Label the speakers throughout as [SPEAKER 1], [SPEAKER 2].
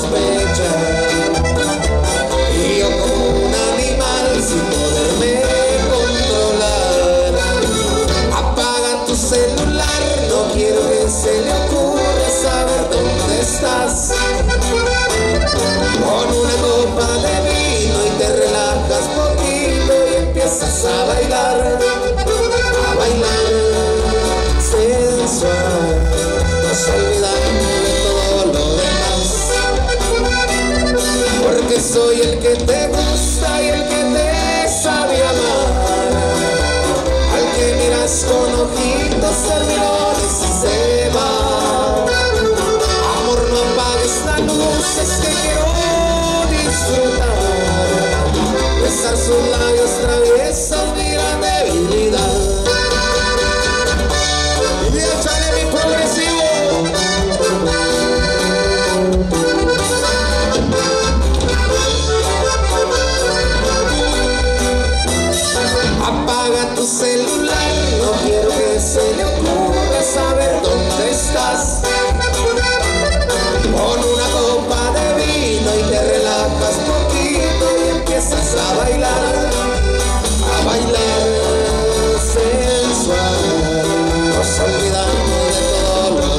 [SPEAKER 1] sospechar. Y yo como un animal sin poderme controlar. Apaga tu celular, no quiero que se le ocurra saber dónde estás. Con una copa de vino y te relajas poquito y empiezas a bailar sensual, nos olvidamos de todo lo demás, porque soy el que te gusta y el que te sabe amar, al que miras con ojitos servidores y se va. Amor, no apagues la luz, es que quiero disfrutar, besar sus labios traviesos, mi gran debilidad. Apaga tu celular, no quiero que se le ocurra saber dónde estás. Con una copa de vino y te relajas poquito y empiezas a bailar sensual. Nos olvidamos de todo lo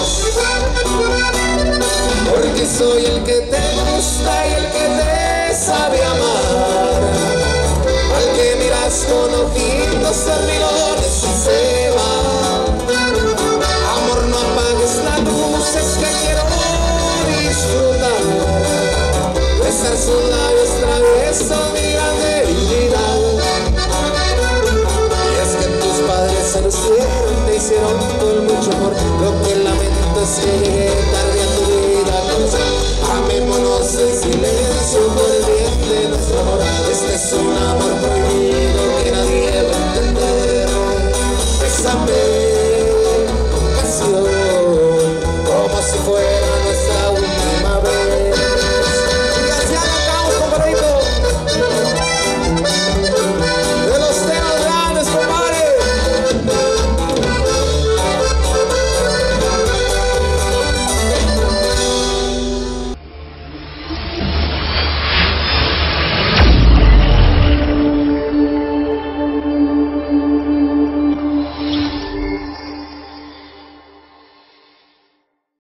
[SPEAKER 1] demás, porque soy el que te gusta y el que te sabe amar, al que miras con ojitos servidores y se va. Amor, no apagues la luz, es que quiero disfrutar, besar sus labios traviesos, mi gran debilidad. Y es que tus padres se lucieron, te hicieron con mucho amor. Lo que lamento es que llegué tarde a tu vida a conocer. Amémonos en silencio por el bien de nuestro amor. Este es un amor